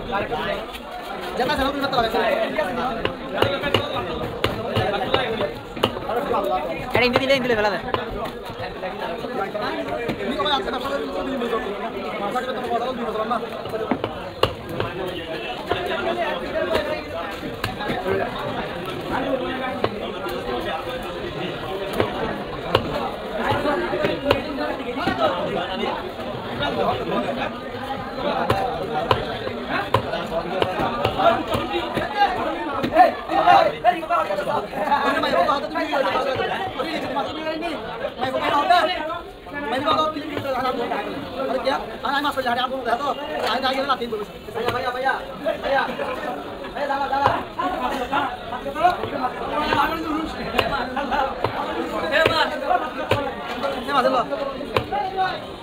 Jangan salah pilih mata lagi. Ada yang ini level ada. Ini kau yang kita pasal itu ini betul. Masa kita mau modal di mana? Ini